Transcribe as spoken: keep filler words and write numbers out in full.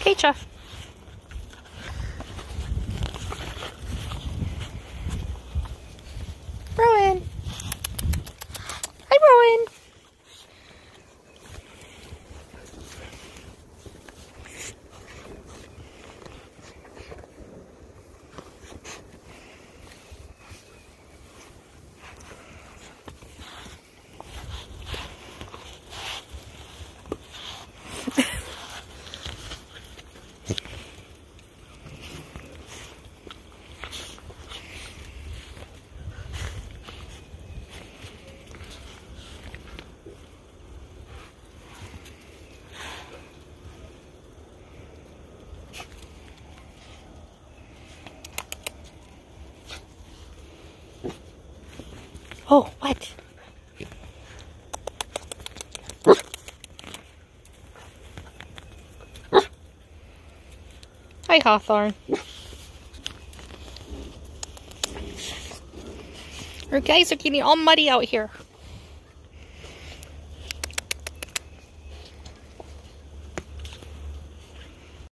Acacia. Rowan. Hi, Rowan. Oh, what? Hi, Hawthorne. Our guys are getting all muddy out here.